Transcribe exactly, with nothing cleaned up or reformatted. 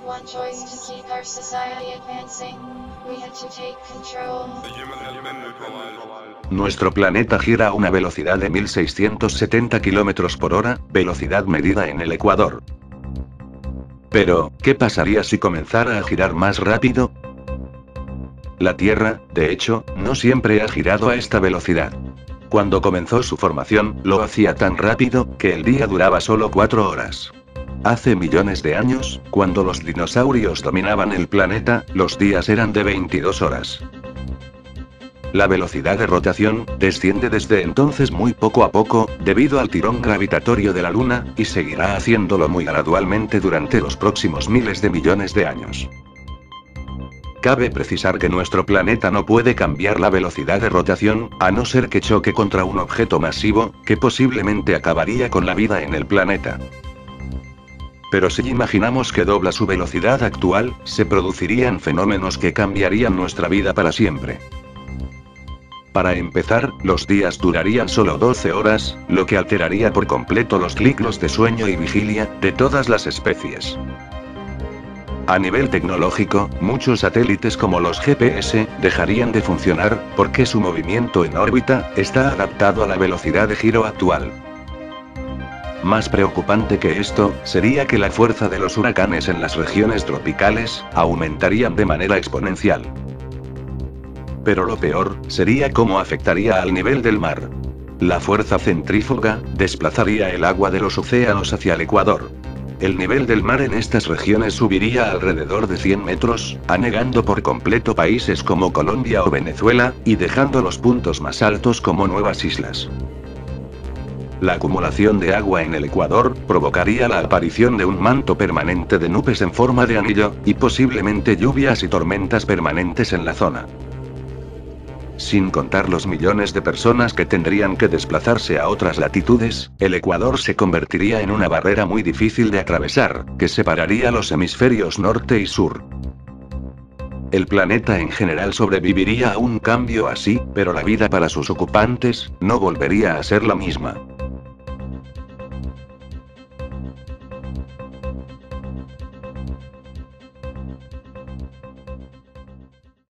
had one choice to keep our society advancing. We had to take control. Nuestro planeta gira a una velocidad de mil seiscientos setenta kilómetros por hora, velocidad medida en el Ecuador. Pero, ¿qué pasaría si comenzara a girar más rápido? La Tierra, de hecho, no siempre ha girado a esta velocidad. Cuando comenzó su formación, lo hacía tan rápido, que el día duraba solo cuatro horas. Hace millones de años, cuando los dinosaurios dominaban el planeta, los días eran de veintidós horas. La velocidad de rotación desciende desde entonces muy poco a poco, debido al tirón gravitatorio de la Luna, y seguirá haciéndolo muy gradualmente durante los próximos miles de millones de años. Cabe precisar que nuestro planeta no puede cambiar la velocidad de rotación, a no ser que choque contra un objeto masivo, que posiblemente acabaría con la vida en el planeta. Pero si imaginamos que dobla su velocidad actual, se producirían fenómenos que cambiarían nuestra vida para siempre. Para empezar, los días durarían solo doce horas, lo que alteraría por completo los ciclos de sueño y vigilia, de todas las especies. A nivel tecnológico, muchos satélites como los G P S, dejarían de funcionar, porque su movimiento en órbita, está adaptado a la velocidad de giro actual. Más preocupante que esto, sería que la fuerza de los huracanes en las regiones tropicales, aumentarían de manera exponencial. Pero lo peor, sería cómo afectaría al nivel del mar. La fuerza centrífuga, desplazaría el agua de los océanos hacia el Ecuador. El nivel del mar en estas regiones subiría alrededor de cien metros, anegando por completo países como Colombia o Venezuela, y dejando los puntos más altos como nuevas islas. La acumulación de agua en el Ecuador provocaría la aparición de un manto permanente de nubes en forma de anillo, y posiblemente lluvias y tormentas permanentes en la zona. Sin contar los millones de personas que tendrían que desplazarse a otras latitudes, el Ecuador se convertiría en una barrera muy difícil de atravesar, que separaría los hemisferios norte y sur. El planeta en general sobreviviría a un cambio así, pero la vida para sus ocupantes, no volvería a ser la misma.